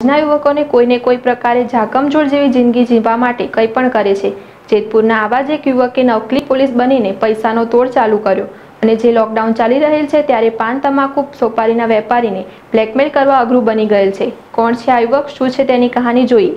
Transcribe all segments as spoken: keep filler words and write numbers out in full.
આજના યુવકોને કોઈને કોઈ પ્રકારે ઝાકમઝોળ જેવી જિંદગી જીવવા માટે કંઈ પણ કરે છે। જેતપુરના આવા જ એક યુવકે નકલી પોલીસ બનીને પૈસાનો તોડ ચાલુ કર્યો અને જે લોકડાઉન ચાલી રહેલ છે ત્યારે પાન તમાકુ સોપારીના વેપારીને બ્લેકમેલ કરવા અઘરું બની ગયેલ છે। કોણ છે આ યુવક, શું છે તેની કહાની જોઈએ।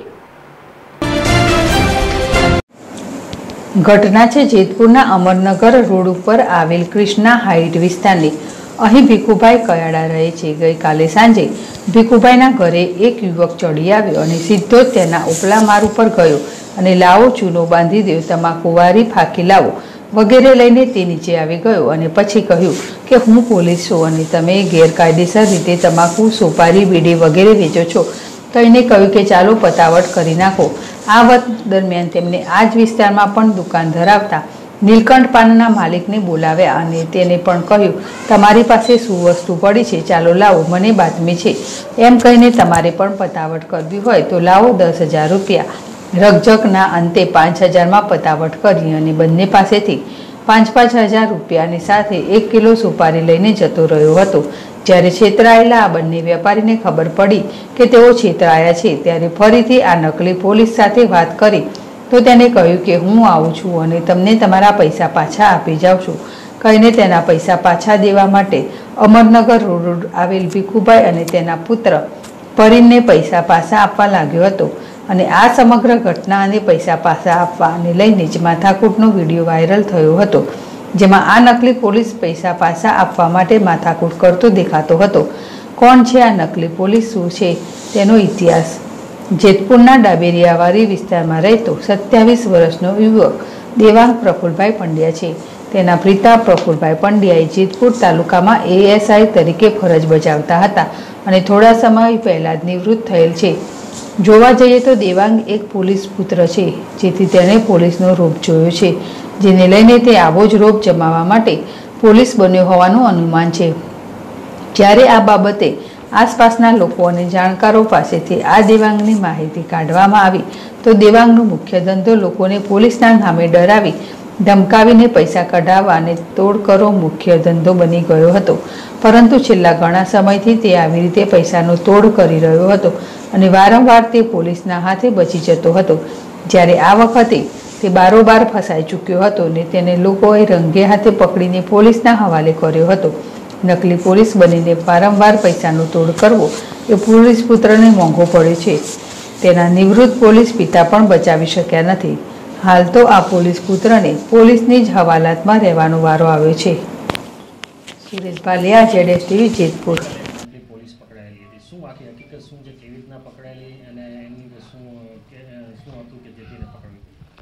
ઘટના છે જેતપુરના અમરનગર રોડ ઉપર આવેલ કૃષ્ણા હાઇટ વિસ્તારની। અહીં ભીખુભાઈ કયાડા રહે છે। ગઈકાલે સાંજે ભીખુભાઈના ઘરે એક યુવક ચડી આવ્યો અને સીધો જ તેના ઉપલા માળ ઉપર ગયો અને લાવો ચૂનો બાંધી દો, તમાકુ વારી ફાંકી લાવો વગેરે લઈને તે નીચે આવી ગયો અને પછી કહ્યું કે હું પોલીસ છું અને તમે ગેરકાયદેસર રીતે તમાકુ, સોપારી, બીડી વગેરે વેચો છો। તો એને કહ્યું કે ચાલો પતાવટ કરી નાખો। આ વાત દરમિયાન તેમને આ જ વિસ્તારમાં પણ દુકાન ધરાવતા નીલકંઠ પાનના માલિકને બોલાવ્યા અને તેને પણ કહ્યું તમારી પાસે શું વસ્તુ પડી છે, ચાલો લાવો, મને બાતમી છે એમ કહીને તમારે પણ પતાવટ કરવી હોય તો લાવો દસ હજાર રૂપિયા। રકઝકના અંતે પાંચ હજારમાં પતાવટ કરી અને બંને પાસેથી પાંચ પાંચ હજાર રૂપિયાની સાથે એક કિલો સુપારી લઈને જતો રહ્યો હતો। જ્યારે છેતરાયેલા આ બંને વેપારીને ખબર પડી કે તેઓ છેતરાયા છે ત્યારે ફરીથી આ નકલી પોલીસ સાથે વાત કરી તો તેને કહ્યું કે હું આવું છું અને તમને તમારા પૈસા પાછા આપી જાઉં છું કહીને તેના પૈસા પાછા દેવા માટે અમરનગર રોડ આવેલ ભીખુભાઈ અને તેના પુત્ર પરીનને પૈસા પાછા આપવા લાગ્યો હતો અને આ સમગ્ર ઘટના અને પૈસા પાછા આપવાને લઈને જ માથાકૂટનો વિડીયો વાયરલ થયો હતો, જેમાં આ નકલી પોલીસ પૈસા પાછા આપવા માટે માથાકૂટ કરતો દેખાતો હતો। કોણ છે આ નકલી પોલીસ, શું છે તેનો ઇતિહાસ? જેતપુરના ડાબેરિયાવાડી વિસ્તારમાં રહેતો સત્યાવીસ વર્ષનો યુવક દેવાંગ પ્રફુલભાઈ પંડ્યા છે। તેના પિતા પ્રફુલભાઈ પંડ્યાએ જેતપુર તાલુકામાં એએસઆઈ તરીકે ફરજ બજાવતા હતા અને થોડા સમય પહેલાં જ નિવૃત્ત થયેલ છે। જોવા જઈએ તો દેવાંગ એક પોલીસ પુત્ર છે, જેથી તેણે પોલીસનો રોપ જોયો છે, જેને લઈને તે આવો જ રોપ જમાવવા માટે પોલીસ બન્યો હોવાનું અનુમાન છે। જ્યારે આ બાબતે આસપાસના લોકો અને જાણકારો પાસેથી આ દેવાંગની માહિતી કાઢવામાં આવી તો દેવાંગનો મુખ્ય ધંધો લોકોને પોલીસના નામે ડરાવી ધમકાવીને પૈસા કઢાવવા અને તોડ કરો મુખ્ય ધંધો બની ગયો હતો, પરંતુ છેલ્લા ઘણા સમયથી તે આવી રીતે પૈસાનો તોડ કરી રહ્યો હતો અને વારંવાર તે પોલીસના હાથે બચી જતો હતો। જ્યારે આ વખતે તે બારોબાર ફસાઈ ચૂક્યો હતો અને તેને લોકોએ રંગે હાથે પકડીને પોલીસના હવાલે કર્યો હતો। નકલી પોલીસ બનીને વારંવાર પૈસાનો તોડ કરવો એ પોલીસ પુત્રને મોંઘો પડે છે। તેના નિવૃત્ત પોલીસ પિતા પણ બચાવી શક્યા નથી। હાલ તો આ પોલીસ પુત્રને પોલીસની જ હવાલાતમાં રહેવાનો વારો આવ્યો છે। સુરેશ ભાલિયા, જેડેશ ટીવી, જેતપુર। પોલીસ પકડાયેલી હતી, શું આખી હકીકત શું છે, કેવી રીતના પકડાયેલી અને એની શું શું હતું કે જેથી એને પકડવી?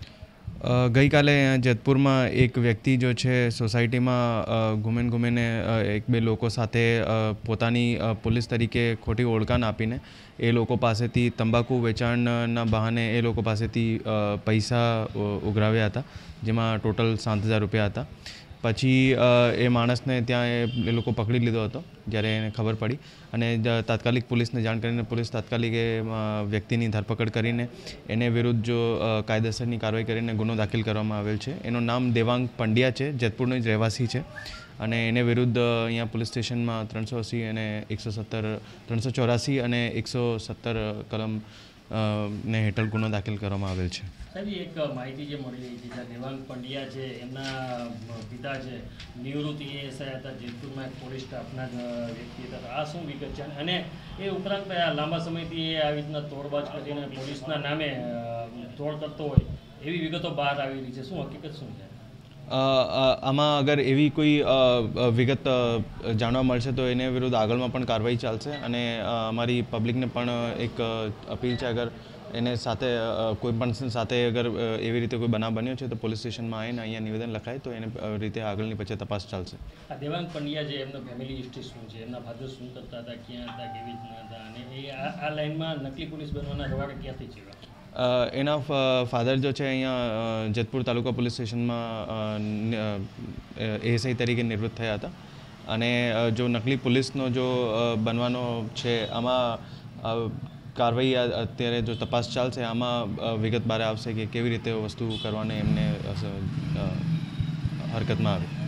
ગઈકાલે જેતપુરમાં એક વ્યક્તિ જો છે સોસાયટીમાં ઘૂમીને ઘૂમીને એક બે લોકો સાથે પોતાની પોલીસ તરીકે ખોટી ઓળખાણ આપીને એ લોકો પાસેથી તંબાકુ વેચાણના બહાને એ લોકો પાસેથી પૈસા ઉઘરાવ્યા હતા, જેમાં ટોટલ સાત હજાર રૂપિયા હતા। પછી એ માણસને ત્યાં એ લોકો પકડી લીધો હતો જ્યારે એને ખબર પડી અને તાત્કાલિક પોલીસને જાણ કરીને પોલીસ તાત્કાલિક એ વ્યક્તિની ધરપકડ કરીને એને વિરુદ્ધ જો કાયદેસરની કાર્યવાહી કરીને ગુનો દાખલ કરવામાં આવેલ છે। એનું નામ દેવાંગ પંડ્યા છે, જેતપુરનો જ રહેવાસી છે અને એને વિરુદ્ધ અહીંયા પોલીસ સ્ટેશનમાં ત્રણસો અસી અને એકસો સત્તર ત્રણસો ચોરાસી અને એકસો સત્તર કલમ ને હેઠળ ગુનો દાખલ કરવામાં આવેલ છે। સાહેબ, એક માહિતી જે મળી રહી છે જ્યાં દેવાંગ પંડ્યા છે એમના પિતા છે નિવૃત્ત એએસઆઈ હતા, જેતપુરમાં એક પોલીસ સ્ટાફના વ્યક્તિ હતા, આ શું વિગત છે? અને એ ઉપરાંત લાંબા સમયથી એ આવી રીતના તોડબાજ કરીને પોલીસના નામે તોડ કરતો હોય એવી વિગતો બહાર આવી રહી છે, શું હકીકત શું છે? આમાં અગર એવી કોઈ વિગત જાણવા મળશે તો એને વિરુદ્ધ આગળમાં પણ કાર્યવાહી ચાલશે અને અમારી પબ્લિકને પણ એક અપીલ છે, અગર એને સાથે કોઈ પણ સાથે અગર એવી રીતે કોઈ બનાવ બન્યો છે તો પોલીસ સ્ટેશનમાં આવીને અહીંયા નિવેદન લખાય તો એને રીતે આગળની પછી તપાસ ચાલશે। આ દેવાંગ પંડ્યા છે, એમનો ફેમિલી હિસ્ટ્રી શું છે, એમના ફાધર શું કરતા હતા, ક્યાં હતા, કેવી રીતના હતા અને એ આ લાઇનમાં નકલી પોલીસ બનવાના રવાડે ક્યાંથી છે? એના ફાધર જો છે અહીંયા જેતપુર તાલુકા પોલીસ સ્ટેશનમાં એએસઆઈ તરીકે નિવૃત્ત થયા હતા અને જો નકલી પોલીસનો જો બનવાનો છે આમાં કાર્યવાહી અત્યારે જો તપાસ ચાલશે આમાં વિગત બહાર આવશે કે કેવી રીતે વસ્તુ કરવાને એમને હરકતમાં આવે।